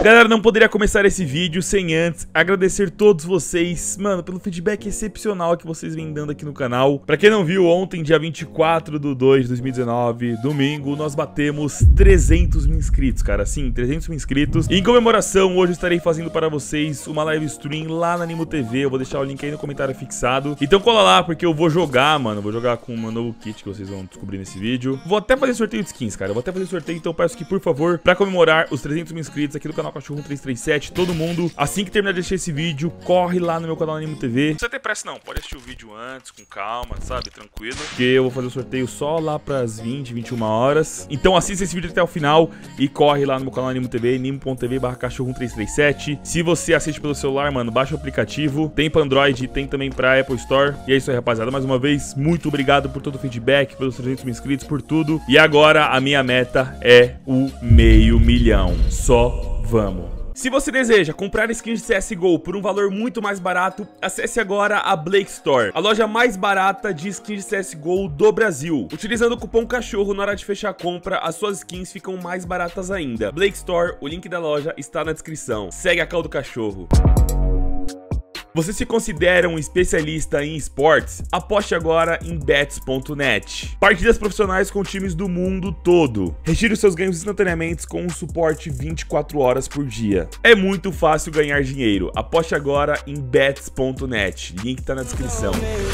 Galera, não poderia começar esse vídeo sem antes agradecer todos vocês, mano, pelo feedback excepcional que vocês vêm dando aqui no canal. Pra quem não viu, ontem, dia 24/2 de 2019, domingo, nós batemos 300 mil inscritos, cara. Sim, 300 mil inscritos. E em comemoração, hoje eu estarei fazendo para vocês uma live stream lá na Animo TV. Eu vou deixar o link aí no comentário fixado. Então cola lá, porque eu vou jogar, mano. Vou jogar com o meu novo kit que vocês vão descobrir nesse vídeo. Vou até fazer sorteio de skins, cara. Eu vou até fazer sorteio, então peço que, por favor, pra comemorar os 300 mil inscritos aqui do canal Cachorro 1337, todo mundo, assim que terminar de assistir esse vídeo, corre lá no meu canal Animo TV. Não precisa ter pressa não, pode assistir o vídeo antes, com calma, sabe, tranquilo, porque eu vou fazer o sorteio só lá pras 20, 21 horas. Então assista esse vídeo até o final e corre lá no meu canal Animo TV, animo.tv/cachorro 1337. Se você assiste pelo celular, mano, baixa o aplicativo, tem pra Android, tem também pra Apple Store. E é isso aí, rapaziada, mais uma vez, muito obrigado por todo o feedback, pelos 300 mil inscritos, por tudo. E agora a minha meta é o 500 mil, só vamos. Se você deseja comprar skins de CSGO por um valor muito mais barato, acesse agora a Blake Store, a loja mais barata de skins de CSGO do Brasil. Utilizando o cupom CACHORRO na hora de fechar a compra, as suas skins ficam mais baratas ainda. Blake Store, o link da loja está na descrição. Segue a call do cachorro. Você se considera um especialista em esportes? Aposte agora em bets.net. Partidas profissionais com times do mundo todo. Retire os seus ganhos instantaneamente com um suporte 24 horas por dia. É muito fácil ganhar dinheiro. Aposte agora em bets.net. Link tá na descrição.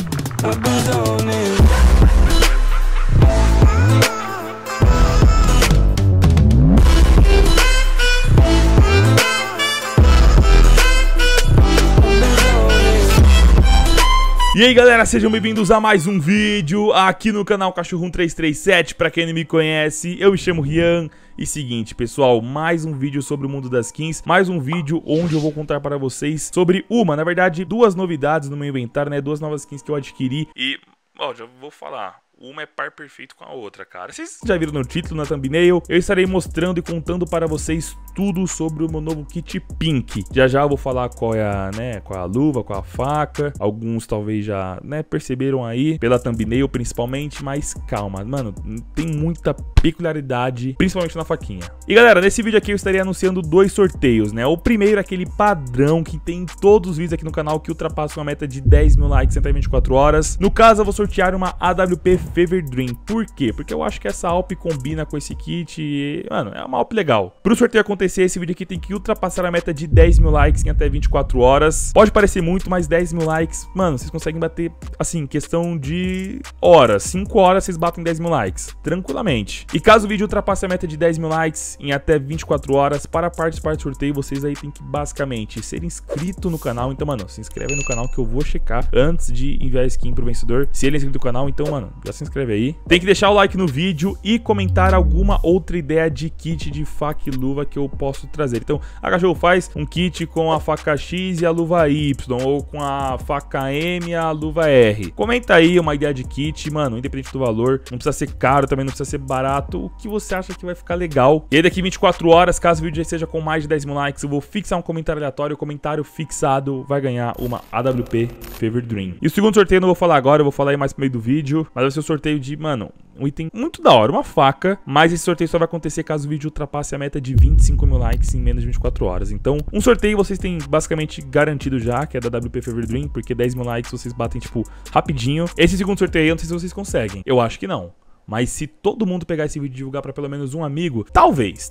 E aí galera, sejam bem-vindos a mais um vídeo aqui no canal Cachorro 1337. Pra quem não me conhece, eu me chamo Rian. E seguinte, pessoal, mais um vídeo sobre o mundo das skins, mais um vídeo onde eu vou contar para vocês sobre na verdade, duas novidades no meu inventário, né? Duas novas skins que eu adquiri e, ó, já vou falar. Uma é par perfeito com a outra, cara. Vocês já viram no título, na thumbnail. Eu estarei mostrando e contando para vocês tudo sobre o meu novo kit Pink. Já já eu vou falar qual é a luva, qual é a faca. Alguns talvez já, perceberam aí pela thumbnail principalmente, mas calma, mano, tem muita peculiaridade, principalmente na faquinha. E galera, nesse vídeo aqui eu estarei anunciando dois sorteios, né? O primeiro é aquele padrão que tem em todos os vídeos aqui no canal, que ultrapassa uma meta de 10 mil likes em até 24 horas. No caso, eu vou sortear uma AWP Fever Dream. Por quê? Porque eu acho que essa Alp combina com esse kit e, mano, é uma Alp legal. Pro sorteio acontecer, esse vídeo aqui tem que ultrapassar a meta de 10 mil likes em até 24 horas. Pode parecer muito, mas 10 mil likes, mano, vocês conseguem bater, assim, questão de horas. 5 horas vocês batem 10 mil likes, tranquilamente. E caso o vídeo ultrapasse a meta de 10 mil likes em até 24 horas, para participar do sorteio, vocês aí tem que, basicamente, ser inscrito no canal. Então, mano, se inscreve no canal que eu vou checar antes de enviar a skin pro vencedor. Se ele é inscrito no canal, então, mano, já se inscreve aí. Tem que deixar o like no vídeo e comentar alguma outra ideia de kit de faca e luva que eu posso trazer. Então, a Cachorro faz um kit com a faca X e a luva Y, ou com a faca M e a luva R. Comenta aí uma ideia de kit, mano, independente do valor. Não precisa ser caro, também não precisa ser barato. O que você acha que vai ficar legal? E aí daqui 24 horas, caso o vídeo já seja com mais de 10 mil likes, eu vou fixar um comentário aleatório. O comentário fixado vai ganhar uma AWP Fever Dream. E o segundo sorteio eu não vou falar agora, eu vou falar aí mais pro meio do vídeo, mas vai ser o sorteio de, mano, um item muito da hora, uma faca. Mas esse sorteio só vai acontecer caso o vídeo ultrapasse a meta de 25 mil likes em menos de 24 horas. Então, um sorteio vocês têm basicamente garantido já, que é da WP Fever Dream, porque 10 mil likes vocês batem, tipo, rapidinho. Esse segundo sorteio eu não sei se vocês conseguem. Eu acho que não. Mas se todo mundo pegar esse vídeo e divulgar pra pelo menos um amigo, talvez.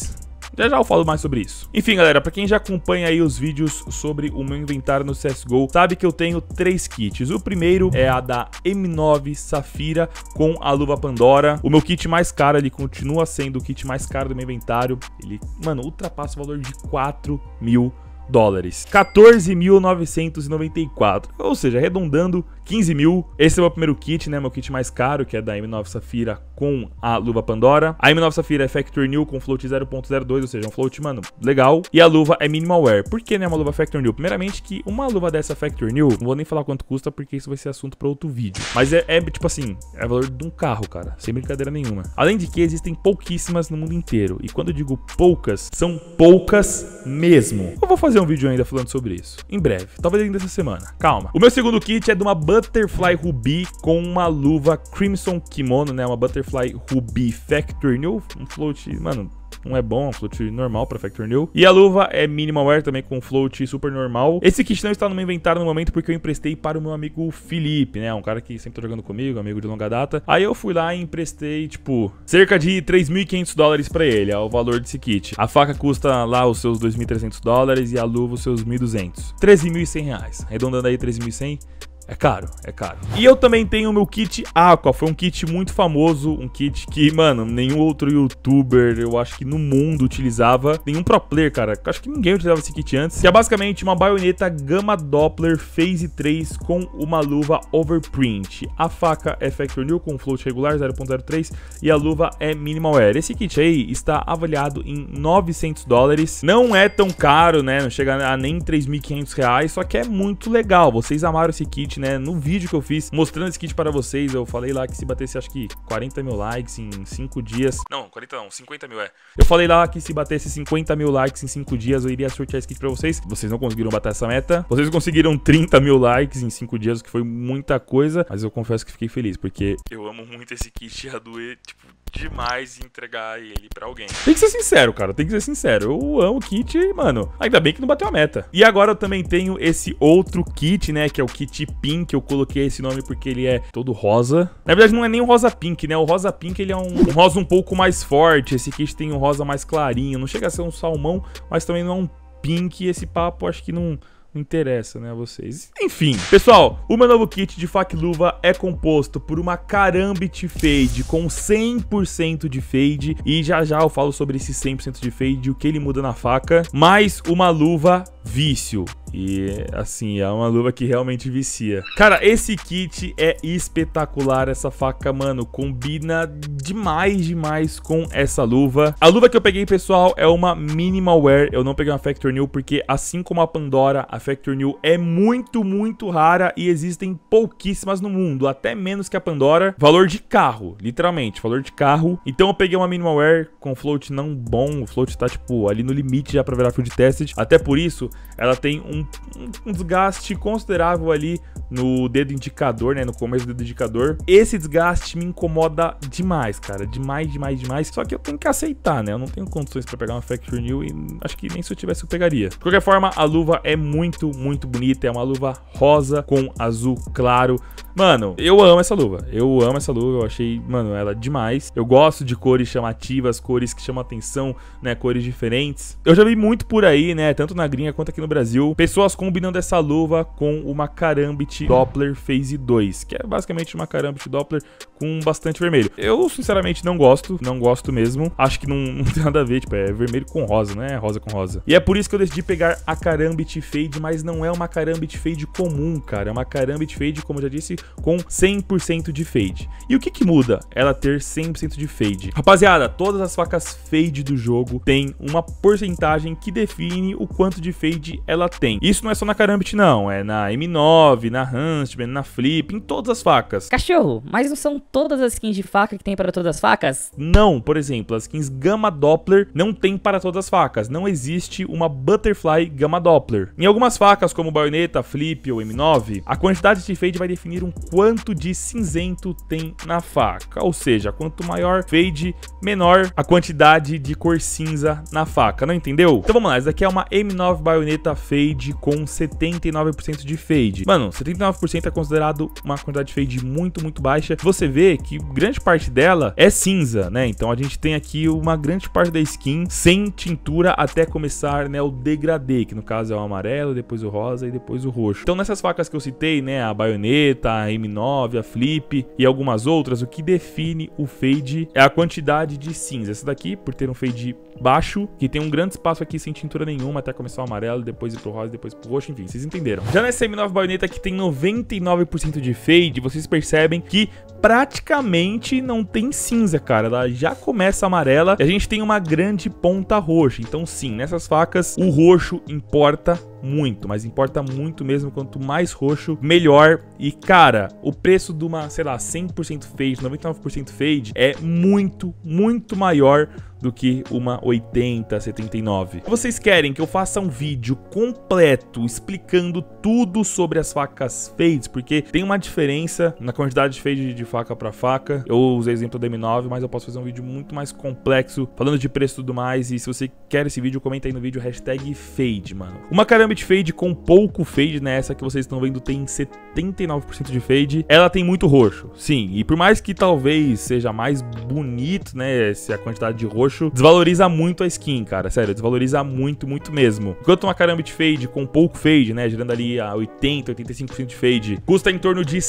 Já eu falo mais sobre isso. Enfim, galera, pra quem já acompanha aí os vídeos sobre o meu inventário no CSGO, sabe que eu tenho 3 kits. O primeiro é a da M9 Safira com a luva Pandora. O meu kit mais caro, ele continua sendo o kit mais caro do meu inventário. Ele, mano, ultrapassa o valor de 4 mil dólares. 14.994. Ou seja, arredondando 15 mil. Esse é o meu primeiro kit, né? Meu kit mais caro, que é da M9 Safira com a luva Pandora. A M9 Safira é Factory New com float 0.02, ou seja, um float, mano, legal. E a luva é Minimal Wear. Por que, né, uma luva Factory New? Primeiramente que uma luva dessa Factory New, não vou nem falar quanto custa, porque isso vai ser assunto para outro vídeo. Mas é tipo assim, é o valor de um carro, cara. Sem brincadeira nenhuma. Além de que existem pouquíssimas no mundo inteiro. E quando eu digo poucas, são poucas mesmo. Eu vou fazer um vídeo ainda falando sobre isso. Em breve. Talvez ainda essa semana. Calma. O meu segundo kit é de uma Butterfly Ruby com uma luva Crimson Kimono, né? Uma Butterfly Ruby Factory New. Um float, mano, não é bom, é um float normal pra Factory New. E a luva é minimal wear também com float super normal. Esse kit não está no meu inventário no momento porque eu emprestei para o meu amigo Felipe, né? Um cara que sempre tá jogando comigo, amigo de longa data. Aí eu fui lá e emprestei, tipo, cerca de 3.500 dólares pra ele, é o valor desse kit. A faca custa lá os seus 2.300 dólares e a luva os seus 1.200. 13.100 reais. Arredondando aí 13.100. É caro, é caro. E eu também tenho o meu kit Aqua. Foi um kit muito famoso, um kit que, mano, nenhum outro youtuber, eu acho que no mundo utilizava. Nenhum pro player, cara. Acho que ninguém utilizava esse kit antes. Que é basicamente uma baioneta Gamma Doppler Phase 3 com uma luva Overprint. A faca é Factory New com float regular 0.03 e a luva é Minimal Wear. Esse kit aí está avaliado em 900 dólares. Não é tão caro, né? Não chega a nem 3.500 reais, só que é muito legal. Vocês amaram esse kit, né? No vídeo que eu fiz mostrando esse kit para vocês, eu falei lá que se batesse acho que 40 mil likes em 5 dias. Não, 40 não, 50 mil é. Eu falei lá que se batesse 50 mil likes em 5 dias eu iria sortear esse kit para vocês. Vocês não conseguiram bater essa meta. Vocês conseguiram 30 mil likes em 5 dias, o que foi muita coisa. Mas eu confesso que fiquei feliz, porque eu amo muito esse kit, ia doer, tipo, demais entregar ele pra alguém. Tem que ser sincero, cara, tem que ser sincero. Eu amo o kit, mano. Ainda bem que não bateu a meta. E agora eu também tenho esse outro kit, né, que é o kit Pink. Eu coloquei esse nome porque ele é todo rosa. Na verdade não é nem o rosa pink, né? O rosa pink ele é um rosa um pouco mais forte. Esse kit tem um rosa mais clarinho. Não chega a ser um salmão, mas também não é um pink. Esse papo acho que não interessa, né, a vocês. Enfim, pessoal, o meu novo kit de faca e luva é composto por uma Karambit Fade com 100% de fade, e já já eu falo sobre esse 100% de fade, o que ele muda na faca, mais uma luva vício. E assim, é uma luva que realmente vicia. Cara, esse kit é espetacular. Essa faca, mano, combina demais com essa luva. A luva que eu peguei, pessoal, é uma Minimal Wear. Eu não peguei uma Factory New porque, assim como a Pandora, a Factory New é muito rara e existem pouquíssimas no mundo, até menos que a Pandora. Valor de carro, literalmente, valor de carro. Então eu peguei uma Minimal Wear com float não bom. O float tá, tipo, ali no limite já pra virar field tested. Até por isso, ela tem um desgaste considerável ali no dedo indicador, né, no começo do dedo indicador. Esse desgaste me incomoda demais, cara, demais. Só que eu tenho que aceitar, né, eu não tenho condições pra pegar uma Factory New e acho que nem se eu tivesse eu pegaria. De qualquer forma, a luva é muito bonita, é uma luva rosa com azul claro. Mano, eu amo essa luva, eu achei, mano, ela demais. Eu gosto de cores chamativas, cores que chamam atenção, né, cores diferentes. Eu já vi muito por aí, né, tanto na gringa quanto aqui no Brasil, pessoas combinando essa luva com uma Karambit Doppler Phase 2, que é basicamente uma Karambit Doppler com bastante vermelho. Eu, sinceramente, não gosto mesmo. Acho que não tem nada a ver, tipo, é vermelho com rosa, né, rosa com rosa. E é por isso que eu decidi pegar a Karambit Fade, mas não é uma Karambit Fade comum, cara, é uma Karambit Fade, como eu já disse, com 100% de fade. E o que muda ela ter 100% de fade? Rapaziada, todas as facas fade do jogo tem uma porcentagem que define o quanto de fade ela tem. Isso não é só na Karambit não, é na M9, na Huntsman, na Flip, em todas as facas. Cachorro, mas não são todas as skins de faca que tem para todas as facas? Não, por exemplo, as skins Gamma Doppler não tem para todas as facas. Não existe uma Butterfly Gamma Doppler. Em algumas facas, como baioneta, Flip ou M9, a quantidade de fade vai definir um quanto de cinzento tem na faca. Ou seja, quanto maior fade, menor a quantidade de cor cinza na faca. Não entendeu? Então vamos lá, essa daqui é uma M9 baioneta fade com 79% de fade. Mano, 79% é considerado uma quantidade de fade muito baixa. Você vê que grande parte dela é cinza, né? Então a gente tem aqui uma grande parte da skin sem tintura até começar, né, o degradê, que no caso é o amarelo, depois o rosa e depois o roxo. Então nessas facas que eu citei, né, a baioneta, a M9, a Flip e algumas outras, o que define o fade é a quantidade de cinza. Essa daqui, por ter um fade baixo, que tem um grande espaço aqui sem tintura nenhuma, até começar o amarelo, depois ir pro rosa, depois pro roxo, enfim, vocês entenderam. Já nessa M9 baioneta que tem 99% de fade, vocês percebem que praticamente não tem cinza, cara. Ela já começa amarela e a gente tem uma grande ponta roxa. Então sim, nessas facas o roxo importa muito, mas importa muito mesmo. Quanto mais roxo, melhor. E cara, o preço de uma, sei lá, 100% fade, 99% fade é muito maior do que uma 8079. Vocês querem que eu faça um vídeo completo explicando tudo sobre as facas fades, porque tem uma diferença na quantidade de fade de faca para faca. Eu usei exemplo da M9, mas eu posso fazer um vídeo muito mais complexo, falando de preço e tudo mais. E se você quer esse vídeo, comenta aí no vídeo hashtag fade, mano. Uma Karambit fade com pouco fade, né? Essa que vocês estão vendo tem 79% de fade. Ela tem muito roxo, sim. E por mais que talvez seja mais bonito, né, se a quantidade de roxo, desvaloriza muito a skin, cara. Sério, desvaloriza muito, muito mesmo. Enquanto uma Karambit fade com pouco fade, né, girando ali a 80, 85% de fade, custa em torno de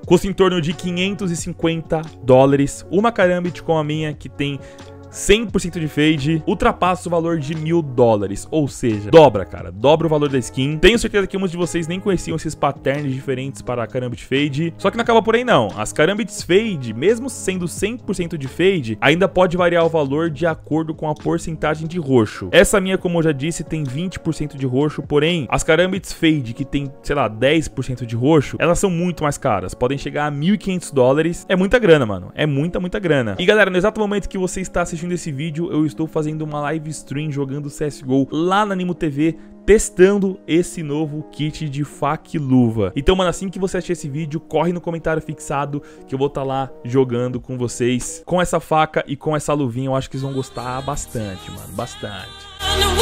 550 dólares. Uma Karambit como a minha, que tem 100% de fade, ultrapassa o valor de $1000, ou seja, dobra, cara, dobra o valor da skin. Tenho certeza que muitos de vocês nem conheciam esses patterns diferentes para a Karambit fade, só que não acaba por aí não. As Karambits fade, mesmo sendo 100% de fade, ainda pode variar o valor de acordo com a porcentagem de roxo. Essa minha, como eu já disse, tem 20% de roxo, porém, as Karambits fade que tem, sei lá, 10% de roxo, elas são muito mais caras, podem chegar a $1.500. É muita grana, mano, é muita grana. E galera, no exato momento que você está assistindo esse vídeo, eu estou fazendo uma live stream jogando CSGO lá na Animo TV, testando esse novo kit de faca e luva. Então, mano, assim que você assistir esse vídeo, corre no comentário fixado que eu vou estar lá jogando com vocês, com essa faca e com essa luvinha. Eu acho que eles vão gostar bastante, mano, bastante.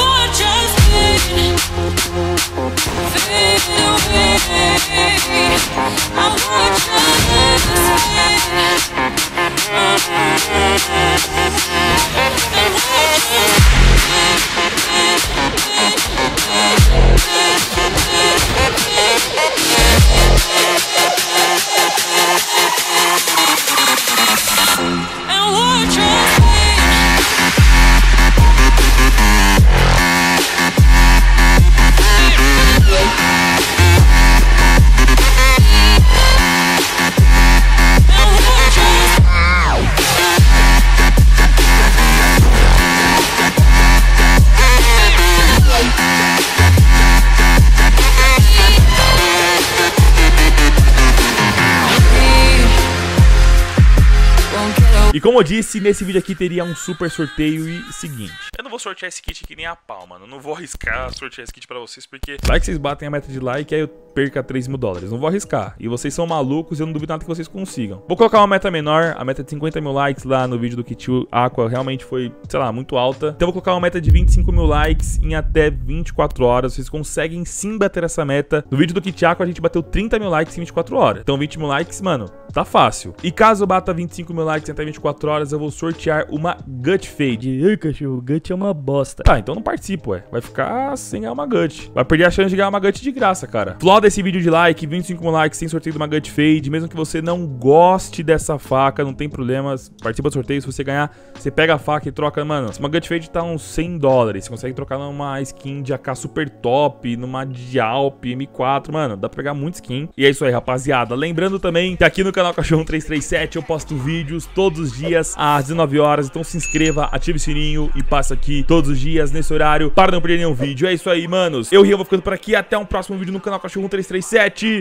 E como eu disse, nesse vídeo aqui teria um super sorteio e seguinte. Eu não vou sortear esse kit que nem a pau, mano. Não vou arriscar sortear esse kit pra vocês, porque vai que vocês batem a meta de like e aí eu perca $3.000. Não vou arriscar. E vocês são malucos e eu não duvido nada que vocês consigam. Vou colocar uma meta menor, a meta de 50 mil likes lá no vídeo do kit Aqua realmente foi, sei lá, muito alta. Então eu vou colocar uma meta de 25 mil likes em até 24 horas. Vocês conseguem sim bater essa meta. No vídeo do kit Aqua a gente bateu 30 mil likes em 24 horas. Então 20 mil likes, mano, tá fácil. E caso eu bata 25 mil likes em até 24 horas, eu vou sortear uma Gut Fade. Ai, cachorro, Gut é uma bosta. Tá, então não participo, ué. Vai ficar sem ganhar uma Gut. Vai perder a chance de ganhar uma Gut de graça, cara. Floda esse vídeo de like, 25 mil likes, sem sorteio de uma Gut Fade. Mesmo que você não goste dessa faca, não tem problemas. Participa do sorteio, se você ganhar, você pega a faca e troca. Mano, uma Gut Fade tá uns $100. Você consegue trocar numa skin de AK super top, numa de Alp, M4. Mano, dá pra pegar muito skin. E é isso aí, rapaziada. Lembrando também que aqui no canal Cachorro 337 eu posto vídeos todos os dias às 19 horas. Então se inscreva, ative o sininho e passa aqui todos os dias nesse horário para não perder nenhum vídeo. É isso aí, manos. Eu, Rian, vou ficando por aqui. Até um próximo vídeo no canal Cachorro 337.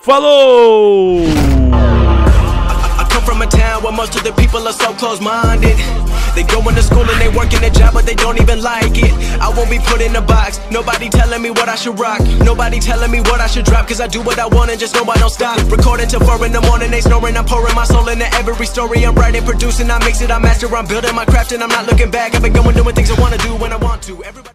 Falou! From a town where most of the people are so close-minded. They go into school and they work in a job but they don't even like it. I won't be put in a box. Nobody telling me what I should rock. Nobody telling me what I should drop. Cause I do what I want and just know I don't stop. Recording till 4 in the morning, they snoring. I'm pouring my soul into every story. I'm writing, producing, I mix it, I master. I'm building my craft and I'm not looking back. I've been going doing things I wanna do when I want to. Everybody